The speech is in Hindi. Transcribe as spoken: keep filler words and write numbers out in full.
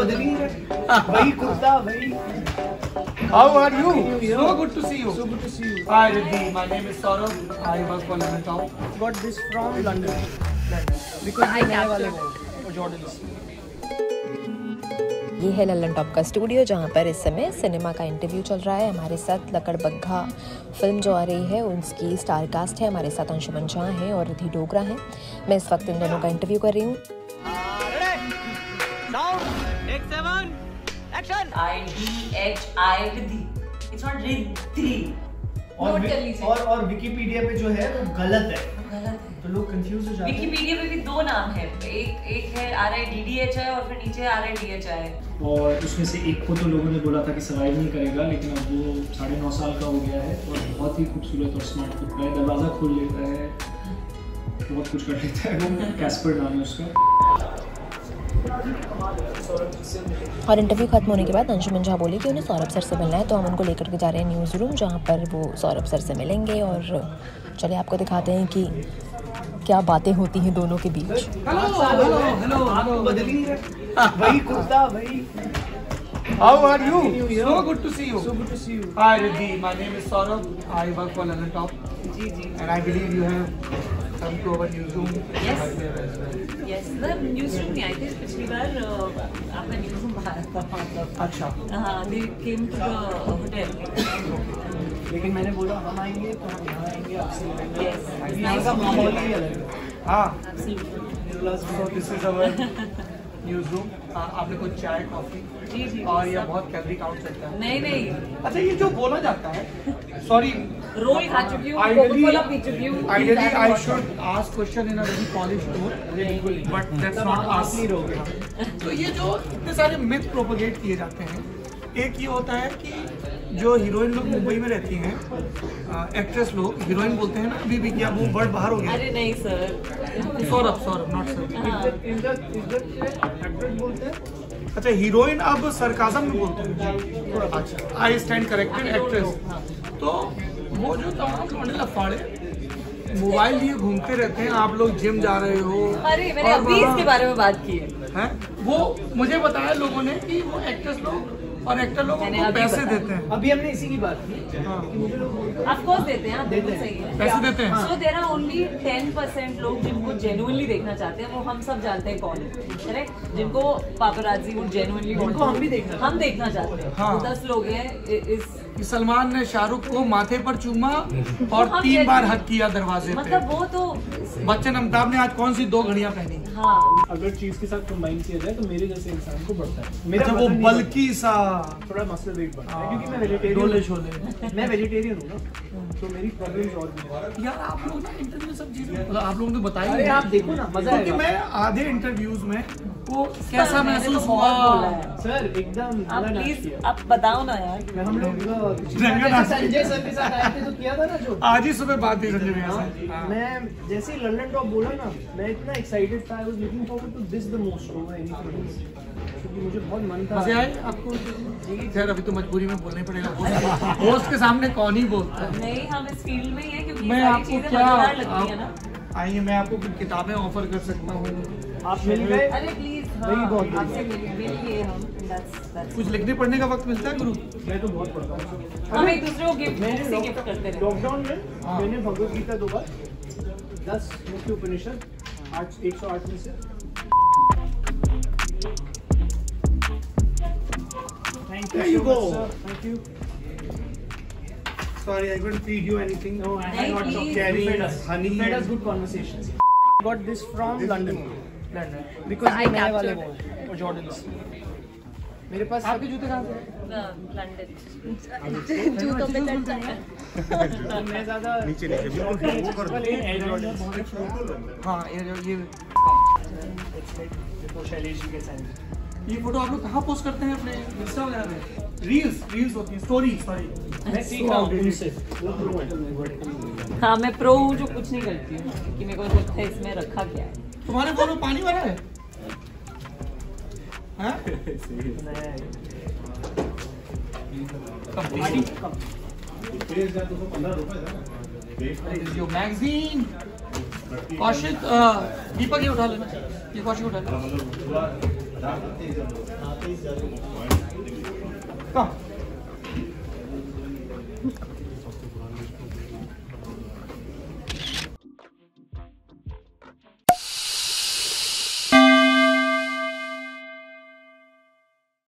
बदल ही रहे, वही कुर्ता वही। How are you? So good to see you. So good to see you. Hi Riddhi, my name is Saurabh. I work for London Top. Got this from London. Because I नए वाले वो Jordans. ये है लल्लन टॉप का स्टूडियो जहाँ पर इस समय सिनेमा का इंटरव्यू चल रहा है। हमारे साथ लकड़बग्घा फिल्म जो आ रही है उसकी स्टार कास्ट है। हमारे साथ अंशुमन झा हैं और रिद्धि डोगरा हैं। मैं इस वक्त इन दोनों का इंटरव्यू कर रही हूँ। I D H I Riddhi, it's not Riddhi. और और और विकिपीडिया पे जो है वो गलत है, गलत है तो लोग कंफ्यूज हो जाते हैं। विकिपीडिया पे भी दो नाम है, एक एक है R I D D H I और फिर नीचे R I D H I. और उसमें से एक को तो लोगों ने बोला था कि सर्वाइव नहीं करेगा, लेकिन अब वो साढ़े नौ साल का हो गया है और बहुत ही खूबसूरत और स्मार्ट कुत्ता है। दरवाज़ा खोल लेता है, बहुत कुछ कर लेता है। वो कैस्पर नाम है उसका। और इंटरव्यू खत्म होने के बाद अंशुमन झा बोले कि उन्हें सौरभ सर से मिलना है, तो हम उनको लेकर के जा रहे हैं न्यूज़ रूम जहाँ पर वो सौरभ सर से मिलेंगे। और चलिए आपको दिखाते हैं कि क्या बातें होती हैं दोनों के बीच। Hello, hello, hello, hello. बदल ही रहे, वही कुर्ता वही। How are you? So good to see you. So good to see you. Hi Riddhi, my name is Saurabh. I work for London Top. जी जी। And I believe you have come to our newsroom. Yes. right there as well. Yes sir, news room नहीं आए थे पिछली बार, आपका न्यूज़ रूम बाहर था मतलब। अच्छा। हाँ, they came to the hotel. लेकिन मैंने बोला हम आएंगे तो हम यहाँ आएंगे, आपसे मिलेंगे। Yes. यहाँ का माहौल ही अलग है। हाँ। Absolutely. Plus So this is our newsroom. हाँ, आपने कुछ चाय कॉफी जी जी। और ये बहुत कैलोरी काउंट करता है। नहीं नहीं, अच्छा, ये जो बोला जाता है, सॉरी, रोल खा चुकी हूँ, Ideally- कोका-कोला पी चुकी हूँ। ideally I should ask question in a very polished tone, but that's not asked. तो ये जो इतने सारे मिथ प्रोपोगेट किए जाते हैं, एक ये होता है कि जो हीरोइन लोग मुंबई में रहती हैं, एक्ट्रेस लोग हीरोइन बोलते हैं ना, अभी भी क्या वो वर्ड बाहर हो गया? अरे नहीं sir, Saurabh Saurabh not sir. Actress बोलते हैं। अच्छा, हीरोइन अब सरकाजम में बोलते हैं। अच्छा, आई स्टैंड करेक्टेड, एक्ट्रेस। तो वो जो तमाम लौंडे लफाड़े मोबाइल लिए घूमते रहते हैं, आप लोग जिम जा रहे हो, अरे मैंने और अभी वहाँ- इसके बारे में बात की है। हैं? वो मुझे बताया लोगों ने कि वो एक्ट्रेस लोग और एक्टर लोग मैंने उनको अभी पैसे बताया। देते हैं। अभी हमने इसी की बात की। हाँ, ऑफ कोर्स देते हैं, बिल्कुल सही है। पैसे देते हैं। So there are only ten percent लोग जिनको जेन्युइनली देखना चाहते हैं, वो हम सब जानते हैं कौन है, करेक्ट? जिनको पापराजी वो जेन्युइनली जिनको हम भी देखना हम देखना चाहते हैं, हाँ। वो दस लोग हैं। इ- इस कि सलमान ने शाहरुख को माथे पर चूमा और हम तीन जैसे- बार हक किया दरवाजे मतलब पे। वो तो बच्चन अमिताभ ने आज कौन सी दो घड़ियां पहनी? हाँ, अगर चीज के साथ कंबाइन किया जाए तो मेरे जैसे इंसान को बढ़ता है। मेरा अच्छा, वो वजन नहीं बल्कि सा बढ़ता, थोड़ा मसल वेट बढ़ता है क्योंकि मैं वेजिटेरियन डोले शोले। मैं वेजिटेरियन हूँ ना, तो मेरी प्रॉब्लम्स और भी हैं। यार आप लोग ना इंटरव्यू में सब चीजें मतलब आप लोगों ने बताई अरे नहीं। आप देखो ना, मजा क्योंकि आएगा। मैं आधे इंटरव्यूज में वो कैसा मैंने तो महसूस बहुत हुआ। बोला है। सर एकदम आप मजा प्लीज किया। आप बताओ ना यार। हम लोग अ, पिछली रंगा बार नाच जैसे संजय सर के साथ आए थे तो किया था ना जो। आज ही सुबह बात हुई संजय भैया से। हाँ। मैं जैसे ही लंदन टॉप बोला ना, मैं इतना एक्साइटेड था। I was looking forward to this the most over anything else, क्योंकि मुझे बहुत मन था। मजे आए आपको? खैर अभी तो मजबूरी में बोलना ही पड़ेगा, होस्ट के सामने कौन ही बोलता है। नहीं, हम इस फील्ड में ही हैं क्योंकि मैं सारी आपको चीजें क्या मजेदार लगती है ना। आप- आइए, मैं आपको कुछ किताबें ऑफर कर सकता हूँ। आप मिल गए। अरे प्लीज, वही बहुत हाँ, आपसे मिल मिल लिए हम। That's- that's- कुछ लिखने पढ़ने का वक्त मिलता है गुरु? मैं तो बहुत पढ़ता हूँ। हम एक दूसरे को गिफ्ट मैंने से गिफ्ट करते रहते हैं। लॉकडाउन में हाँ। मैंने भगवत गीता दो बार, दस मुख्य उपनिषद, आठ एक सौ आठ में से। Thank There you you so go. much, sir. Thank you. Sorry, I couldn't feed you anything. No, I Thank have not you. carry Fed us honey Fed us and- good conversations. Got this from London. London. Because I ये नए वाले captured. वो वो Jordans. मेरे पास आपके जूते कहाँ से हैं? लंदन जूतों पे चढ़ता है। मैं ज़्यादा नीचे नीचे एयर जॉर्डन। हाँ, ये जो ये तो शैलेश जी के साथ ये फोटो आप लोग कहाँ पोस्ट करते हैं अपने इंस्टा वगैरह में? रील्स रील्स होती हैं, स्टोरी सॉरी। मैं सीख रहा हूँ उनसे। वो प्रो है। हाँ, मैं प्रो हूँ जो कुछ नहीं करती हूँ, क्योंकि मेरे को लगता है इसमें रखा क्या है। तुम्हारे फोन में पानी भरा है? हाँ? पानी कम। यो मैगजीन। कौशिक, अ, दीपक ये उठा लेना, ये कौशिक उठा लेना। Come.